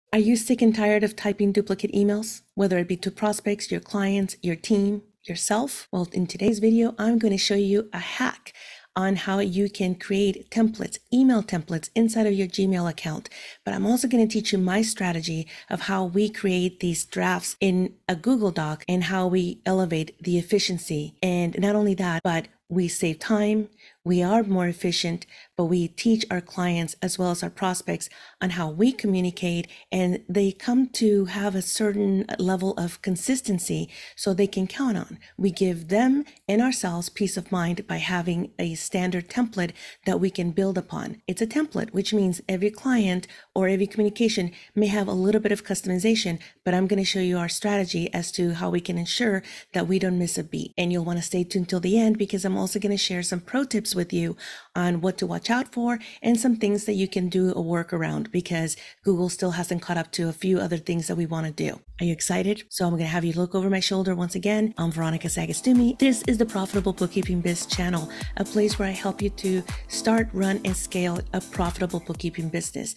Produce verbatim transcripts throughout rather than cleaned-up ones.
Are you sick and tired of typing duplicate emails, whether it be to prospects, your clients, your team, yourself? Well, in today's video, I'm going to show you a hack on how you can create templates, email templates inside of your Gmail account. But I'm also going to teach you my strategy of how we create these drafts in a Google Doc and how we elevate the efficiency. And not only that, but we save time, we are more efficient, but we teach our clients as well as our prospects on how we communicate, and they come to have a certain level of consistency so they can count on. We give them and ourselves peace of mind by having a standard template that we can build upon. It's a template, which means every client or every communication may have a little bit of customization, but I'm going to show you our strategy as to how we can ensure that we don't miss a beat. And you'll want to stay tuned till the end, because I'm also going to share some pro tips with you on what to watch out for and some things that you can do a workaround, because Google still hasn't caught up to a few other things that we want to do. Are you excited? So I'm going to have you look over my shoulder once again. I'm Veronica Sagastumi. This is the Profitable Bookkeeping Biz channel, a place where I help you to start, run, and scale a profitable bookkeeping business.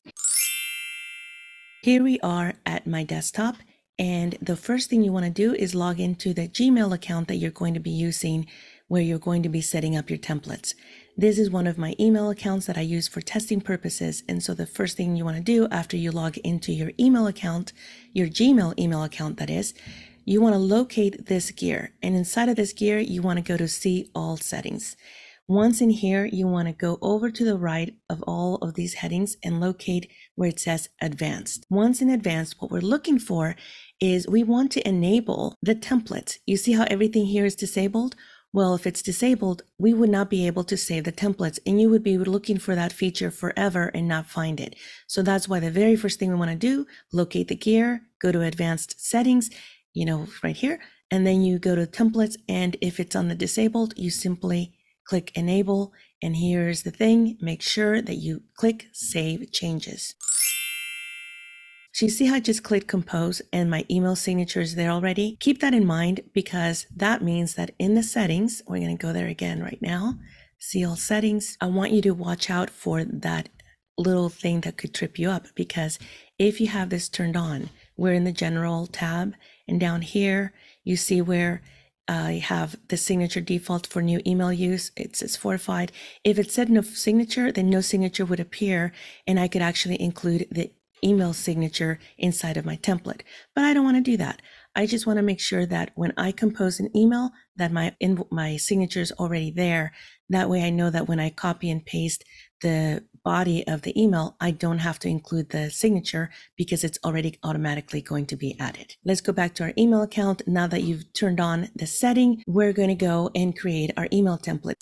Here we are at my desktop, and the first thing you want to do is log into the Gmail account that you're going to be using, where you're going to be setting up your templates. This is one of my email accounts that I use for testing purposes. And so the first thing you want to do after you log into your email account, your Gmail email account that is, you want to locate this gear. And inside of this gear, you want to go to See All Settings. Once in here, you want to go over to the right of all of these headings and locate where it says Advanced. Once in Advanced, what we're looking for is we want to enable the templates. You see how everything here is disabled? Well, if it's disabled, we would not be able to save the templates, and you would be looking for that feature forever and not find it. So that's why the very first thing we want to do, locate the gear, go to Advanced Settings, you know, right here, and then you go to Templates, and if it's on the disabled, you simply click Enable, and here's the thing, make sure that you click Save Changes. So you see how I just clicked Compose and my email signature is there already? Keep that in mind, because that means that in the settings, we're going to go there again right now, See All Settings. I want you to watch out for that little thing that could trip you up, because if you have this turned on, we're in the General tab, and down here you see where I have the signature default for new email use. It says fortified. If it said no signature, then no signature would appear, and I could actually include the email signature inside of my template. But I don't want to do that. I just want to make sure that when I compose an email, that my in, my signature is already there. That way I know that when I copy and paste the body of the email, I don't have to include the signature, because it's already automatically going to be added. Let's go back to our email account. Now that you've turned on the setting, we're going to go and create our email template.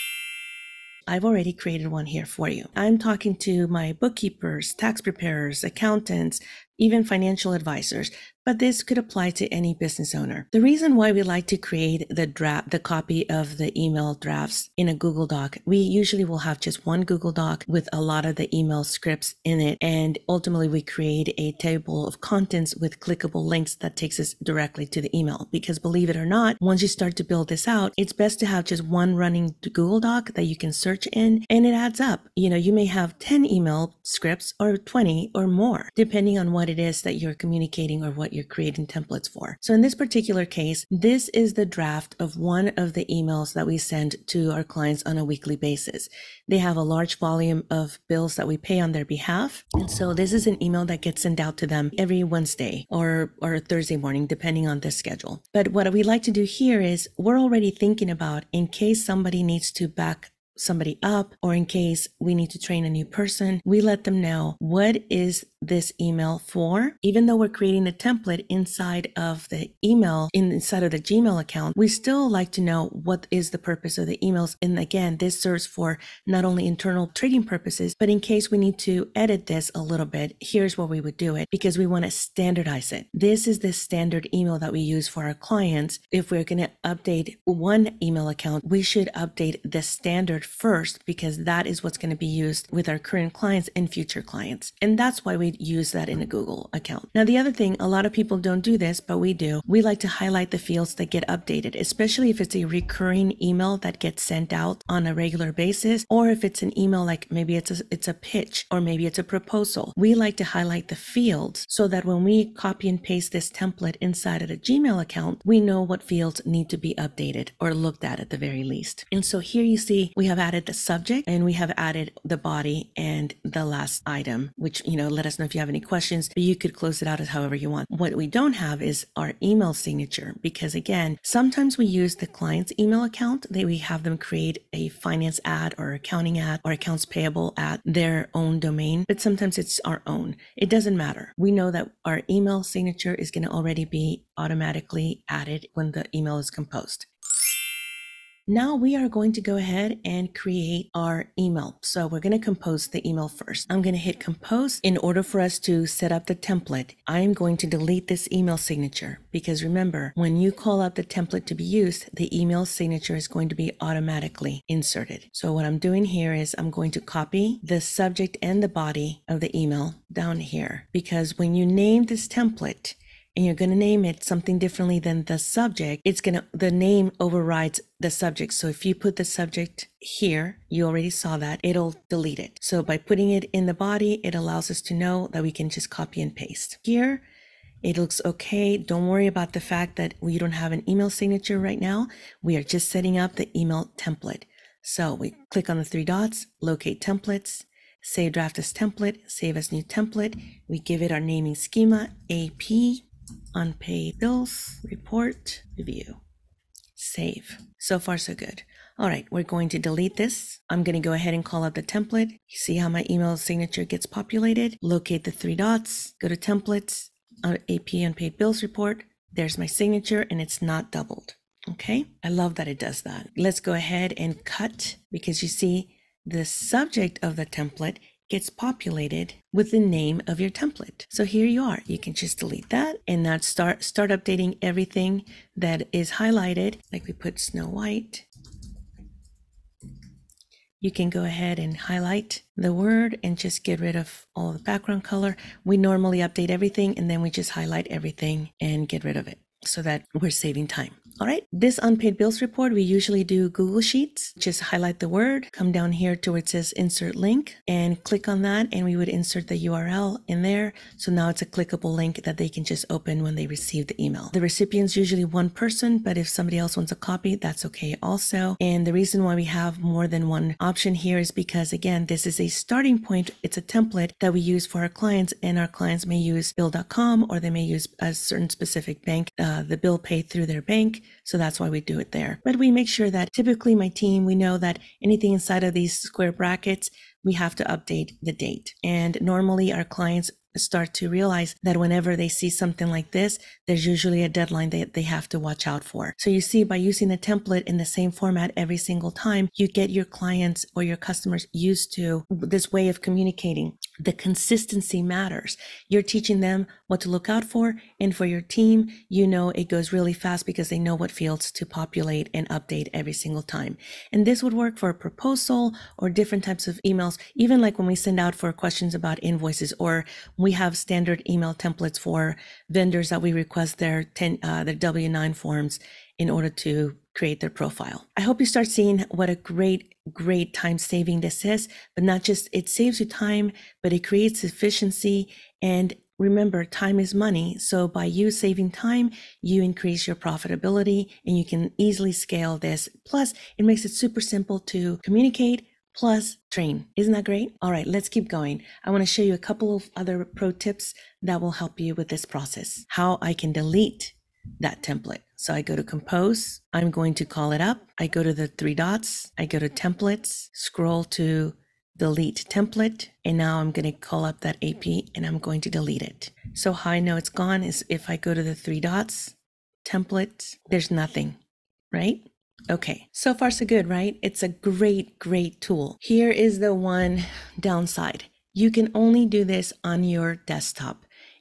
I've already created one here for you. I'm talking to my bookkeepers, tax preparers, accountants, even financial advisors, but this could apply to any business owner. The reason why we like to create the draft, the copy of the email drafts in a Google Doc, we usually will have just one Google Doc with a lot of the email scripts in it. And ultimately we create a table of contents with clickable links that takes us directly to the email. Because believe it or not, once you start to build this out, it's best to have just one running Google Doc that you can search in, and it adds up. You know, you may have ten email scripts or twenty or more, depending on what it is that you're communicating or what you're creating templates for. So in this particular case, this is the draft of one of the emails that we send to our clients on a weekly basis. They have a large volume of bills that we pay on their behalf. And so this is an email that gets sent out to them every Wednesday or, or Thursday morning, depending on the schedule. But what we like to do here is we're already thinking about, in case somebody needs to back somebody up, or in case we need to train a new person, we let them know what is this email for. Even though we're creating the template inside of the email, inside of the Gmail account, we still like to know what is the purpose of the emails. And again, this serves for not only internal trading purposes, but in case we need to edit this a little bit, here's where we would do it, because we want to standardize it. This is the standard email that we use for our clients. If we're going to update one email account, we should update the standard entered first because that is what's going to be used with our current clients and future clients. And that's why we use that in a Google account. Now, the other thing, a lot of people don't do this, but we do. We like to highlight the fields that get updated, especially if it's a recurring email that gets sent out on a regular basis, or if it's an email like maybe it's a, it's a pitch or maybe it's a proposal. We like to highlight the fields so that when we copy and paste this template inside of the Gmail account, we know what fields need to be updated or looked at at the very least. And so here you see we have added the subject and we have added the body and the last item, which, you know, let us know if you have any questions, but you could close it out as however you want. What we don't have is our email signature, because again, sometimes we use the client's email account. They we have them create a finance ad or accounting ad or accounts payable at their own domain, but sometimes it's our own. It doesn't matter. We know that our email signature is going to already be automatically added when the email is composed. Now we are going to go ahead and create our email. So we're going to compose the email first. I'm going to hit compose. In order for us to set up the template, I'm going to delete this email signature, because remember, when you call out the template to be used, the email signature is going to be automatically inserted. So what I'm doing here is I'm going to copy the subject and the body of the email down here, because when you name this template, and you're going to name it something differently than the subject, it's going to, the name overrides the subject. So if you put the subject here, you already saw that, it'll delete it. So by putting it in the body, it allows us to know that we can just copy and paste. Here, it looks okay. Don't worry about the fact that we don't have an email signature right now. We are just setting up the email template. So we click on the three dots, locate templates, save draft as template, save as new template. We give it our naming schema, A P, unpaid bills, report, review, save. So far, so good. All right, we're going to delete this. I'm going to go ahead and call out the template. You see how my email signature gets populated. Locate the three dots, go to templates, uh, A P unpaid bills report. There's my signature and it's not doubled. Okay, I love that it does that. Let's go ahead and cut, because you see the subject of the template gets populated with the name of your template. So here you are. You can just delete that and now start start updating everything that is highlighted. Like we put Snow White. You can go ahead and highlight the word and just get rid of all the background color. We normally update everything and then we just highlight everything and get rid of it so that we're saving time. All right, this unpaid bills report, we usually do Google Sheets. Just highlight the word, come down here to where it says insert link and click on that, and we would insert the U R L in there. So now it's a clickable link that they can just open when they receive the email. The recipient's usually one person, but if somebody else wants a copy, that's okay also. And the reason why we have more than one option here is because, again, this is a starting point. It's a template that we use for our clients, and our clients may use bill dot com or they may use a certain specific bank, uh, the bill paid through their bank. So that's why we do it there. But we make sure that typically my team, we know that anything inside of these square brackets, we have to update the date. And normally our clients start to realize that whenever they see something like this, there's usually a deadline that they have to watch out for. So you see, by using the template in the same format every single time, you get your clients or your customers used to this way of communicating. The consistency matters. You're teaching them what to look out for, and for your team, you know it goes really fast because they know what fields to populate and update every single time. And this would work for a proposal or different types of emails, even like when we send out for questions about invoices, or we have standard email templates for vendors that we request their ten, uh, their W nine forms in order to create their profile. I hope you start seeing what a great, great time saving this is, but not just it saves you time, but it creates efficiency. And remember, time is money. So by you saving time, you increase your profitability and you can easily scale this. Plus, it makes it super simple to communicate, plus train. Isn't that great? All right, let's keep going. I want to show you a couple of other pro tips that will help you with this process. How I can delete that template. So I go to compose, I'm going to call it up. I go to the three dots, I go to templates, scroll to delete template, and now I'm going to call up that A P and I'm going to delete it. So how I know it's gone is if I go to the three dots, template, there's nothing, right? Okay, so far so good, right? It's a great, great tool. Here is the one downside. You can only do this on your desktop.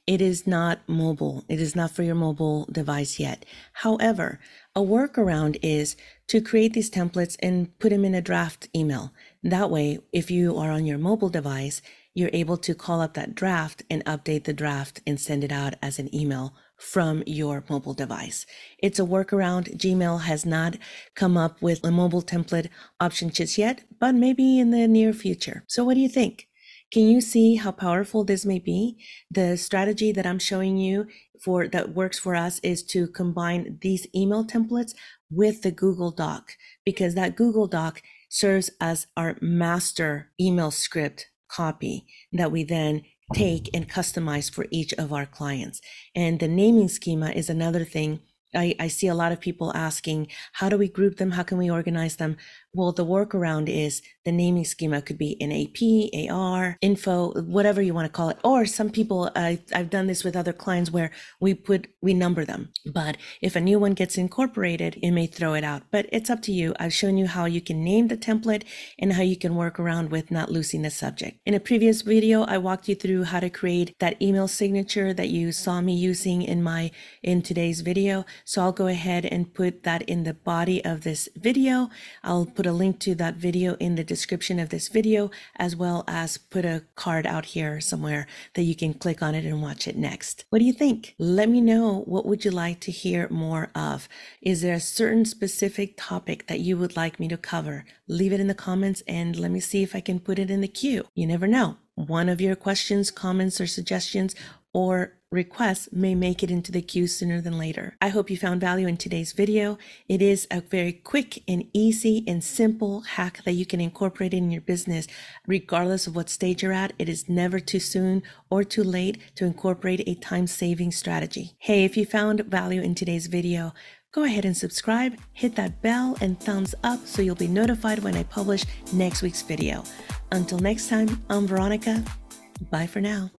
it is not mobile. It is not for your mobile device yet. However, a workaround is to create these templates and put them in a draft email. That way, if you are on your mobile device, you're able to call up that draft and update the draft and send it out as an email from your mobile device. It's a workaround. Gmail has not come up with a mobile template option just yet, but maybe in the near future. So what do you think? Can you see how powerful this may be? The strategy that I'm showing you for that works for us is to combine these email templates with the Google Doc, because that Google Doc serves as our master email script copy that we then take and customize for each of our clients. And the naming schema is another thing. I, I see a lot of people asking, how do we group them? How can we organize them? Well, the workaround is the naming schema could be in A P, A R, info, whatever you want to call it. Or some people, I, I've done this with other clients where we put, we number them. But if a new one gets incorporated, it may throw it out. But it's up to you. I've shown you how you can name the template and how you can work around with not losing the subject. In a previous video, I walked you through how to create that email signature that you saw me using in my in today's video. So I'll go ahead and put that in the body of this video. I'll put a link to that video in the description of this video, as well as put a card out here somewhere that you can click on it and watch it next. What do you think? Let me know, what would you like to hear more of? Is there a certain specific topic that you would like me to cover? Leave it in the comments and let me see if I can put it in the queue. You never know. One of your questions, comments, or suggestions or requests may make it into the queue sooner than later. I hope you found value in today's video. It is a very quick and easy and simple hack that you can incorporate in your business, regardless of what stage you're at. It is never too soon or too late to incorporate a time-saving strategy. Hey, if you found value in today's video, go ahead and subscribe, hit that bell and thumbs up so you'll be notified when I publish next week's video. Until next time, I'm Veronica. Bye for now.